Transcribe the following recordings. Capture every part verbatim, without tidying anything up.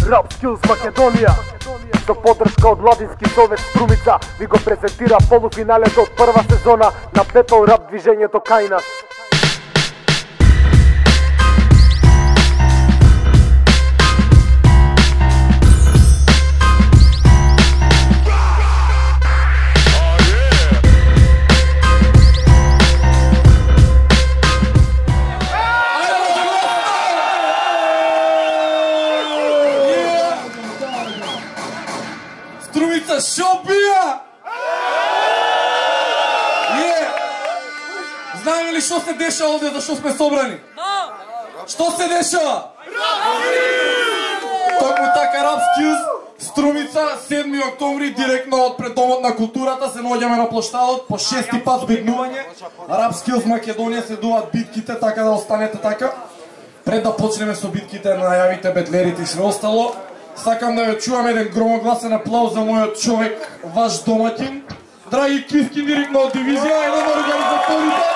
Rap Skills Македонија со поддршка од Младински совет Струмица ви го презентира полуфиналето од прва сезона на Battle Rap движењето кај нас. Струмица шо бија? Е! Знаеме ли што се дешава овде, зашто сме собрани? Што се дешава? Токму така Rap Skills, Струмица, седми октомври, директно од пред Домот на културата, се наоѓаме на плоштадот, по шести пат збегнување. Rap Skills Македонија се дуваат битките, така да останете така. Пред да почнеме со битките, најавите, бетлерите и се остало, сакам да ве чувам еден громогласен аплауз за мојот човек, ваш домаќин, Драги Кискин, директно од дивизија, еден од организаторите,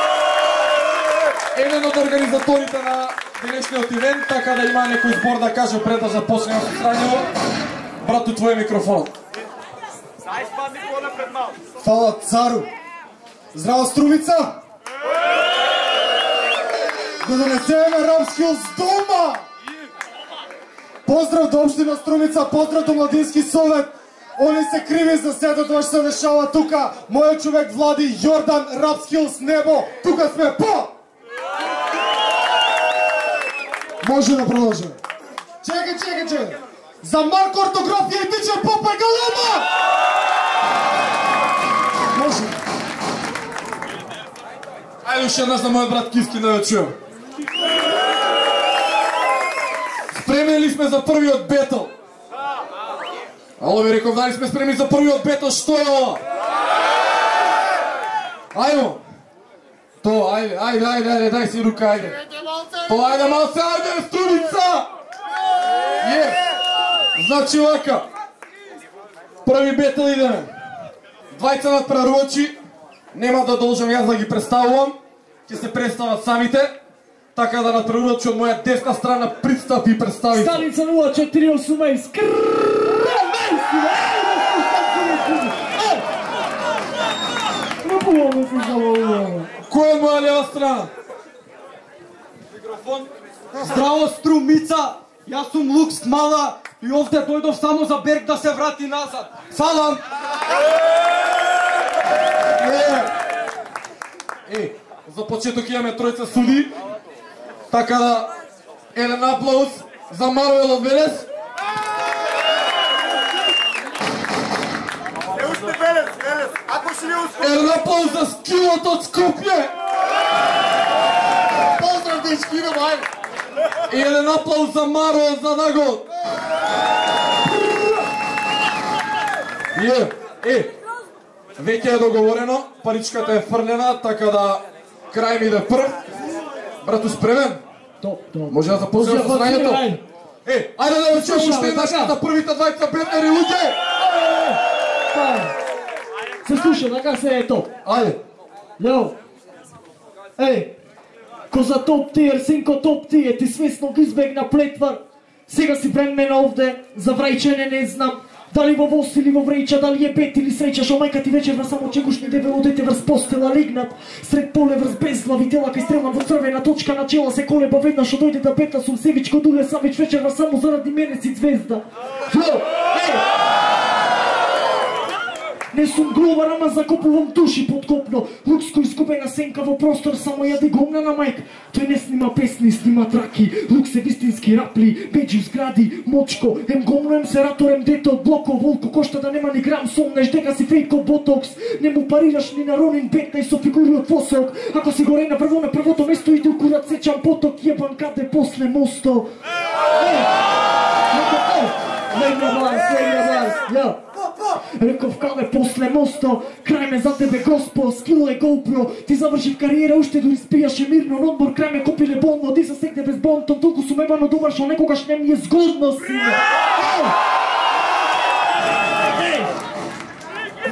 еден од организаторите на денешниот ивент, така да има некој збор да каже пред да започнеме со срањево. Брату, твој микрофон. Фала цару. Здраво, Струмица! Да донесеме Rap Skills дома! Поздрав до општина Струмица, поздрав до Младински совет. Они се криви за сето тоа што се дешава тука. Мојот човек Влади, Јордан, Rap Skills небо. Тука сме по! Може да продолжиме. Чекај, чекај, чекај. За Марко ортографија и тиче попа галама! Може. Ајде уште еднаш на мојот брат Киски да ја чуем. Спремени сме за првиот бетл. Ало ви реков, дали сме спремни за првиот бетл, што е ова? Ајмо. То, ајде, ајде, ајде, ајде, дај си рука, ајде. То, ајде малце, ајде, Струмица! Е, значи вака. Први бетл идеме. Двајца надпрарувачи, нема да должам јас да ги представувам, ќе се представат самите. Така да надпрарувачи од моја десна страна представи и представите. Станица нула четири осумнаесет. Кој е моја лева страна? Здраво, Струмица! Јас сум Лукс Мала и овде дојдов само за Берг да се врати назад. Фалам! Е, за почеток имаме тројца суди. Така да, еден аплауз за Маруел од Велес. Еден аплауз за Скилот од Скопје. Поздрав, дечки, идем, ајде. И еден аплауз за Маруел за Нагол. Е, е, веќе е договорено, паричката е фрлена, така да крај ми да прв. Брату, спремен? Топ, топ. Може да започнем со знањето? Е, ајде да ја чуем уште еднаш за првите двајца бетлери, луѓе! Се слуша, така се е топ. Ајде. Јо. Еј, ко за топ тиер, синко топ тие, ти свесно ги избегна плетвар. Сега си пред мене овде, за врајчене не знам. Дали во воз или во вреќа, дали е бет или среќа, шо мајка ти вечерва само чегушни дебело дете врз постела лигнат. Сред поле врз безглави тела кај стрелна во црвена точка на чела се колеба веднаш што дојде да бета сум севичко дуле савич вечерва само заради мене си звезда. Јо, еј! Не сум гловар, ама закопувам души подкопно. Лукско изгубена сенка во простор, само јаде гомна на мајк. Тој не снима песни, снима траки. Лукс е вистински рапли, беџи згради, мочко. Ем гомно, ем се раторем дете од блоко. Волко кошта да нема ни грам сомнеш, дека си фейко ботокс. Не му парираш ни на Ронин петнаесет со фигури од посок. Ако си горе на прво на првото место, иди у курат сечам поток, јебан каде после мосто. Легна барс, легна барс, ја. Реков каде после мосто, крај ме за тебе Госпо, скило е GoPro, ти заврши в кариера, уште дори спијаше мирно, на одбор крај ме копиле болно, ти се секне без бонтон, толку сум ебано добар, шо некогаш не ми е згодно, сине.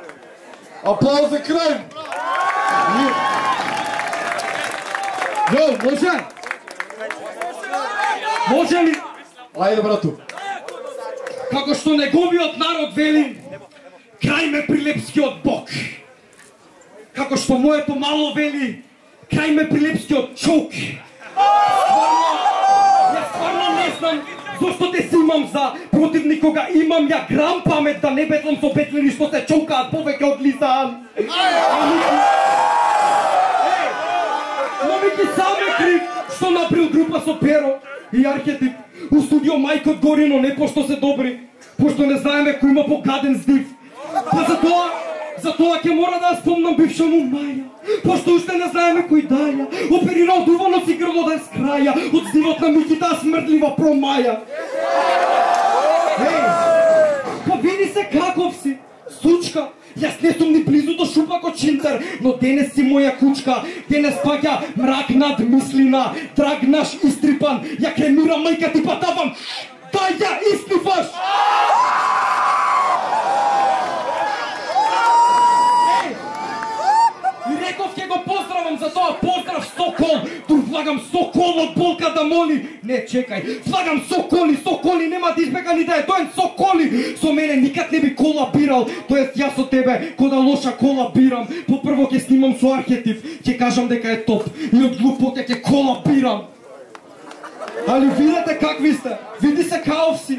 Аплауз за крај! Јо, може? Може ли? Ајде, брату. Како што неговиот народ вели, крај ме Прилепскиот Бог. Како што моето мало вели, крај ме Прилепскиот чоук. Стварно, ја стварно не знам зошто те си имам за противник кога имам ја грам памет да не бетлам со петлени што се чоукаат повеќе од Лизан. Но ми ги саме крив што направил група со Перо и Архетип. У студио мајкот гори, но не пошто се добри, пошто не знаеме кој има погаден здив. Па затоа, затоа ќе мора да ја спомнам бивша му Маја, пошто уште не знаеме кој даја. Оперира од увано си грло да е с краја, од здивот на Микита смрдлива промаја. Ей, па види се каков си, сучка. Јас не сум ни близу до шупако Чинтер, но денес си моја кучка. Денес паѓа мрак над мислина, драг наш истрипан. Ја кремирам мајка ти патавам, да ја испифаш. Е, и реков ќе го поздравам за тоа, поздрав Сокол. Тур влагам Сокол од болка да моли. Не, чекај, влагам Соколи, Соколи, нема да избега ни да е тоен Соколи. Со мене никад не би колабирал, тоест јас со тебе, кода лоша колабирам. По прво ќе снимам со Архетип, ќе кажам дека е топ и од глупоте ќе колабирам. Али видете какви сте, види се каов си.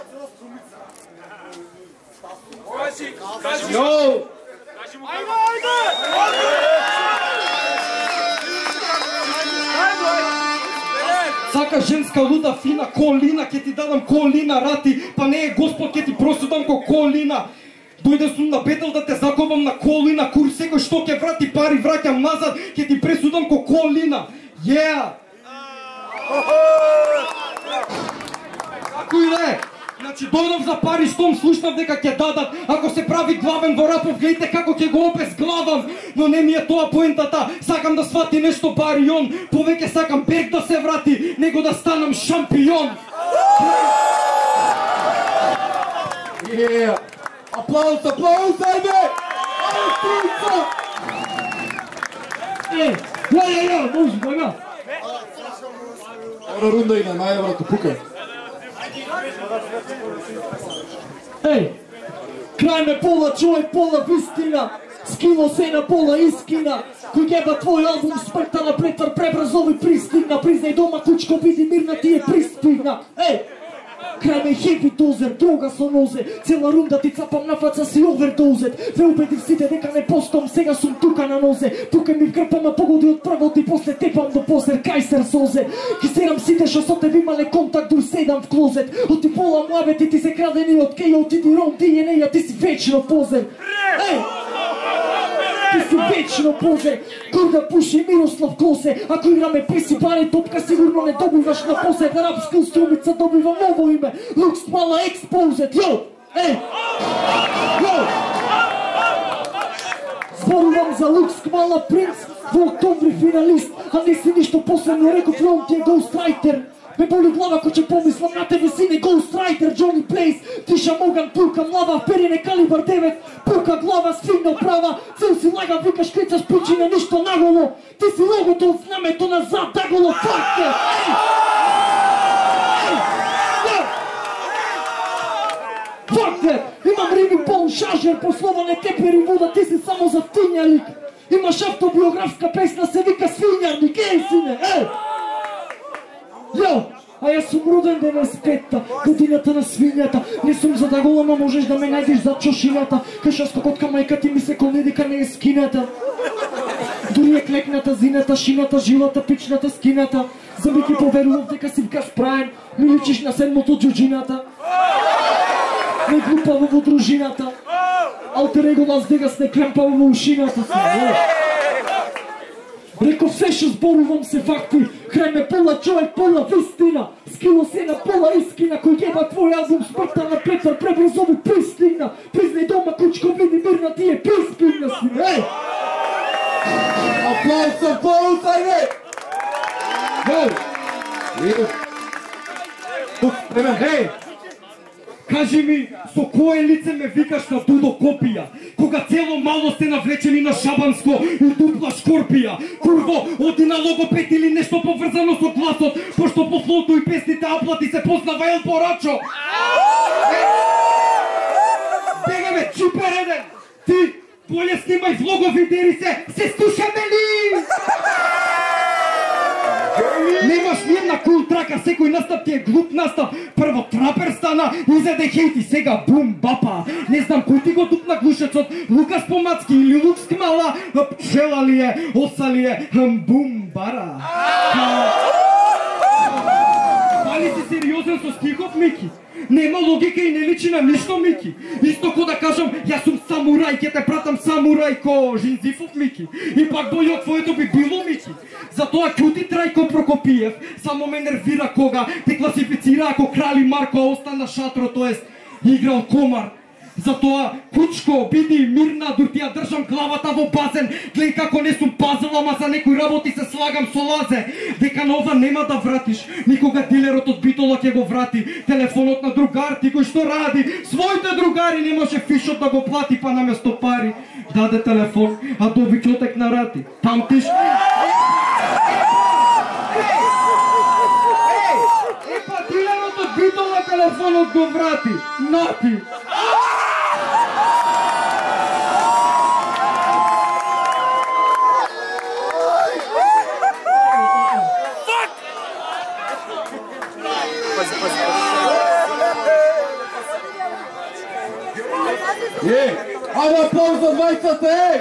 Јоу! Сака женска луда фина колина, ќе ти дадам колина рати, па не е Господ ќе ти просудам ко колина. Дојде сум на бетел да те заковам на колина, кур секој што ќе врати пари враќам назад, ќе ти пресудам ко колина. Ја! Ако и да е, значи дојдов за пари штом слушнав дека ќе дадат, ако се прави главен во рапов, гледайте како ќе го обезглавам. Но не ми е тоа поентата, сакам да свати нешто барион, повеќе сакам Берг да се врати, него да станам шампион. Е, аплауз, аплауз, ајде! Е, ја, ја, ја, може, бага. Ора рунда идем, ајде, брату, пукај. Ей, крај ме пола човек, пола вистина. Скило се на пола искина. Кој геба твој албум смртта на претвар пребрзови пристигна. Признај дома кучко, биди мирна ти е пристигна. Ей, крај ме хеви дозер, дрога со нозе. Цела рунда ти цапам на фаца си овердозет. Ве убедив сите дека не постом, сега сум тука на нозе. Тука ми вгрпама погоди од првот и после тепам до посер кајсер созе. Ки серам сите шо со тебе имале контакт, дур седам в клозет. Од ти пола муабети ти се крадени од кејо, ти ти ром, ти е неја, ти си вечно позер. Ей! Ти си вечно позер, кога пуши Мирослав Косе. Ако играме писи баре топка, сигурно не добиваш на посет. Рапска Струмица добива ново име, Лукс Мала Експозет. Јо! Ей! Јо! Зборувам за Лукс Мала Принц, во октомври финалист, а не си ништо последно, реков он ти е гоустрайтер. Ме боли глава ко ќе помислам на тебе, сине, гоустрайтер, Джони Плейс. Тиша Моган, пулка млава, перине калибар девет, пулка глава, сфигнал права. Цел си лага, викаш, крицаш, причине, ништо наголо. Ти си логото од знамето назад, даголо, факте! Ей! Ей! Факте! Имам рими полн шажер, по слова не тепери вода, ти си само за тинјалик. Имаш автобиографска песна, се вика Свињарник, ей, сине, ей! Јо, а јас сум роден деветдесет и петта, годината на свињата. Не сум за да голема, можеш да ме најдеш за чошината. Каша скокотка мајка ти ми се колне дека не е скината. Дури е клекната, зината, шината, жилата, пичната, скината. За би ти поверував дека си вкас праен, ми личиш на седмото джуджината. Најглупаво во дружината, алтер его Лас Вегас не кремпаво во ушината си. Реков се што зборувам се факти. Крај ме пола човек, пола вистина. Скило се на пола искина. Кој јеба твој албум смртта на Петар, пребрзови пристигна. Признај дома кучко, види мирна ти е приспигна си. Еј! Аплаус, аплаус, ајде! Еј! Тук, време, еј! Кажи ми, со кое лице ме викаш на Дудо Копија? Кога цело мало сте навлечени на Шабанско и дупла шкорпија. Курво, оди на логопед или нешто поврзано со гласот, пошто по флоту и песните аплати се познава Ел Порачо. Бегаме, чипер еден! Ти, болje снимај влогови, дери се, се слушаме ли? Немаш ниједна кул трака, секој настап ти е глуп настап. Прво трапер стана, изеде хейт и сега бум бапа. Не знам кој ти го дупна глушецот, Лукас Помацки или Лукс Кмала, пчела ли е, оса ли е, бум бара. Дали си сериозен со стихов, Мики? Нема логика и не личи на ништо, Мики. Исто ко да кажам, јас сум самурај, ќе те пратам самурај ко Жинзифов, Мики. И пак боље од твоето би било, Мики. Затоа ќути Трајко Прокопиев, само ме нервира кога те класифицира ако Крали Марко остана шатро, тоест играл комар. Затоа, кучко, биди мирна, дур ти ја држам главата во базен. Глеј како не сум пазел, ама за некои работи се слагам со лазе. Дека на ова нема да вратиш, никога дилерот од Битола ќе го врати. Телефонот на другар ти кој што ради, своите другари не може фишот да го плати, па наместо пари даде телефон, а доби чотек на рати. Памтиш? Е, па дилерот од Битола телефонот го врати. Нати! Е, ајде аплауз за двајцата, е!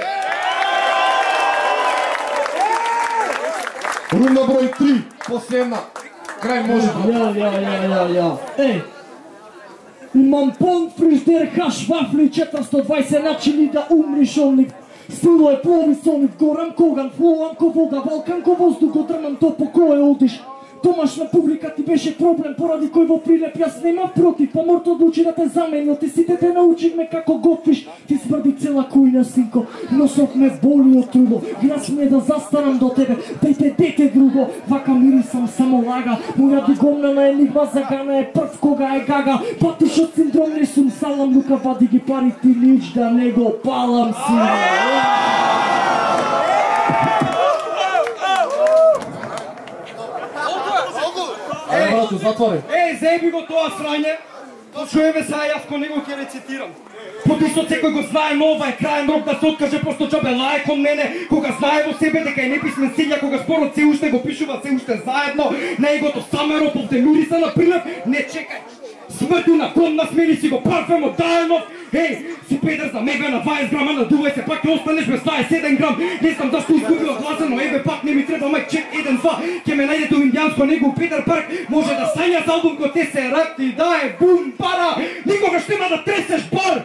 Рунда број три, последна. Крај може да. Ја, ја, ја, ја, ја. Еј! Имам пон фриждер, хаш, вафли, четиристо двајсет начини да умриш онлив. Стило е плови сонив, горам коган, флоам ко вода, Балкан ко воздух, го дрмам то по кое одиш. Домашна публика ти беше проблем, поради кој во прилеп јас немав против, па морто одлучи да те замени, ти сите те научивме како готвиш, ти смрди цела кујна, синко, носот ме боли од трудо, глас ми е да застарам до тебе, дете дете друго, вака мирисам само лага, моја дигомна на енигма загана е прв кога е гага, патишот синдром не сум салам, лука вади ги пари ти лич да не го палам сина. Ајде, брато, затвори. Е, заеби го тоа срање. Чуеве сега јас ко него ќе рецитирам. Потисот секој го знае, но ова е краен рок да се откаже, пошто џабе лае кон мене, кога знае во себе дека е неписмен силја, кога спорот се уште го пишува се уште заедно, на егото Самеров овде мириса на прилеп, не чекај. Смртина, кон насмени си го парфемот Дајанов. Еј, си педер за мега на дваесет грама, надувај се, пак ќе останеш без дваесет и седум грам. Не знам зашто изгубила гласа, но еве пак не ми треба мај чек еден два. Ке ме најдете у индијанско него у Петар парк, може да сања за албум кој те се ракти, да е бум пара, никогаш нема да тресеш бар.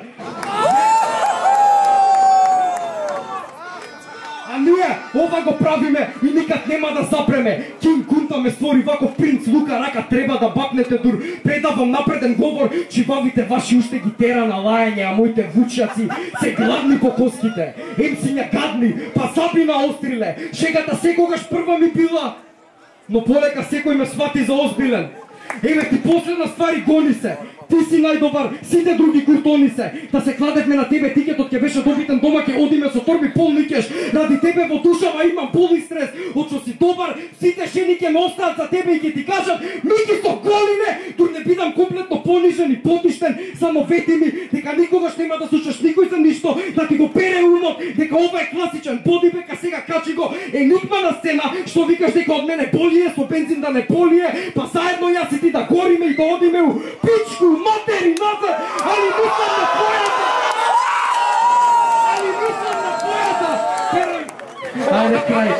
А ние ова го правиме и никад нема да запреме. Кинг Кунта ме створи ваков принц Лука, рака треба да бакнете дур. Предавам напреден говор, чивавите ваши уште ги тера на лајање, а моите вучаци се гладни по коските. Емсиња гадни, па зъби наостриле. Шегата секогаш прва ми била, но полека секој ме свати за озбилен. Еве ти последна ствари, гони се. Ти си најдобар, сите други куртони се. Да се кладевме на тебе, тикетот ќе беше добитен дома, ќе одиме со торби полни кеш. Ради тебе во душава имам поли стрес. Од што си добар, сите жени ќе ме остават за тебе и ќе ти кажат: Мики со голине, дур не бидам комплетно понижен и потиштен, само вети ми дека никогаш нема да слушаш никој за ништо, да ти го пере умот, дека ова е класичен бодибек, а сега качи го енигма на сцена, што викаш дека од мене болие, со бензин да не полие, па заедно јас и ти да гориме и да одиме у пичку матери назад, али мислам на твојата! Али мислам на твојата! Перој! Ајде крај!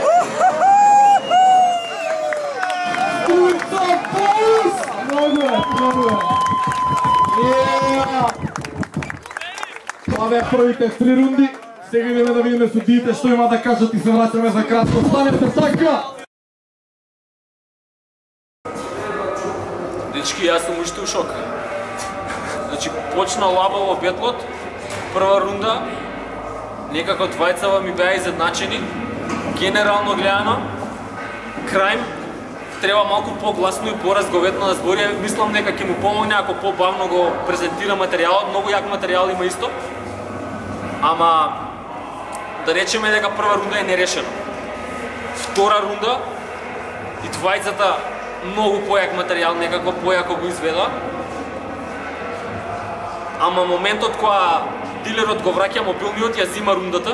Струјца Паус! Многу е, многу е. Ееееа! Това бе првите три рунди. Сега идеме да видиме судиите што има да кажат и се враќаме за кратко. Останете така! Дечки, јас сум уште у шок. Значи, почна лабаво бетлот, прва рунда, некако двајцава ми беа изедначени. Генерално гледано, Крајм треба малку погласно и поразговетно да збори. Мислам дека ќе му помогне ако побавно го презентира материјалот. Многу јак материјал има исто. Ама да речеме дека прва рунда е нерешена. Втора рунда и двајцата многу појак материјал, некако појако го изведа. Ама моментот кога дилерот го враќа мобилниот, ја зима рундата.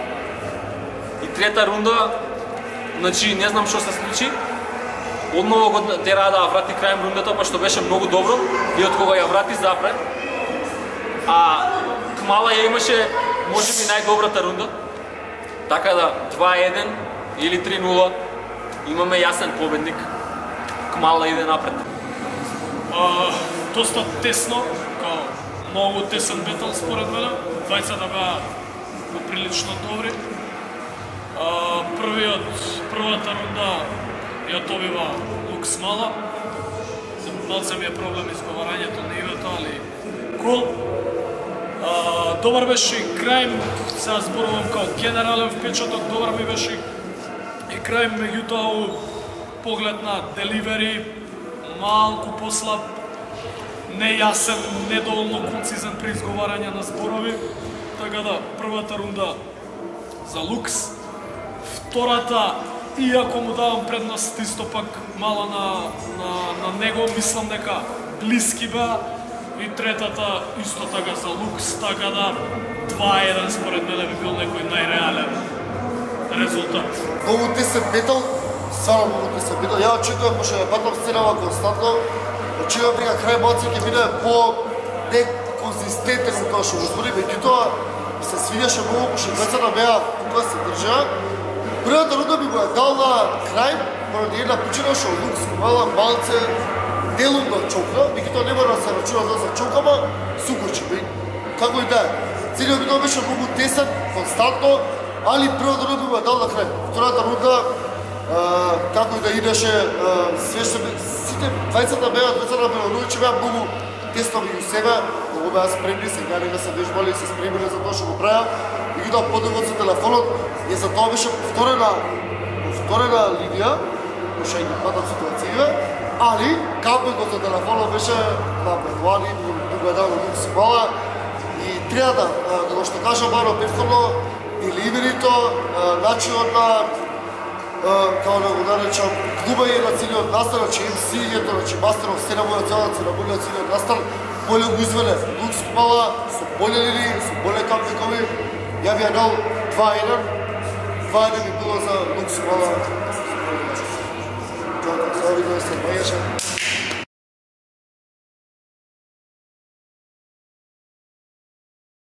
И трета рунда, значи не знам што се случи. Одново го тераа да ја врати крајм рундата, па што беше многу добро. И од кога ја врати запред. А Кмала ја имаше можеби најдобрата рунда. Така да два еден или три нула имаме јасен победник. Кмала иде напред. А, доста тесно, као многу тесен бетал според мене. Двајцата беа поприлично добри. А, првиот, првата рунда ја добива Лукс Мала. Малце ми е проблем изговарањето на името, али кул. А, добар беше и Крајм, сега зборувам као генерален впечаток, добар ми беше и Крајм, меѓутоа поглед на деливери, малку послаб, нејасен, недоволно концизен при изговарање на зборови. Така да, првата рунда за Лукс. Втората, иако му давам предност исто пак мала на, на, на него, мислам дека блиски беа. И третата исто така за Лукс, така да два еден според мене би бил некој најреален резултат. Многу тесен бетал, стварно многу тесен бетал. Ја очекувам, пошто ја батам сценава константно, очекувам дека крај малце ќе биде по неконзистентен во тоа што го збори, меѓутоа се свиѓаше многу, пошто двајцата беа тука се држаа. Првата рунда би го дал на крај, поради една причина што Лукс мала малце делумно чокна, меѓутоа не мора да се рачуна за за чокама, сукучи. Како и да е. Целиот битол беше многу тесен, константно, али првата рунда би го дал на крај. Втората рунда, како и да идеше, све што сите двајцата беа, двајцата беа руничи беа многу тесно меѓу себе, многу беа спремни, сега не се вежбали и се спремиле за тоа што го правеа. Меѓутоа подигот со телефонот и за тоа беше повторена, повторена линија, пошто ги падат ситуациите, али кампингот за телефонот беше на предвани, дуга дана Лукс Мала. И третата, како што кажа Маро претходно, деливерито, начинот на, како да го наречам, глумање на целиот настан, значи ем си-ето, значи мастеров сцена моја цела церемонија целиот настан, боле го изведе Лукс Мала, со боле линии, со боле кампингови. Ја би ја дал два еден, два еден би било за Лукс Мала. Тоа се видно се бајаше.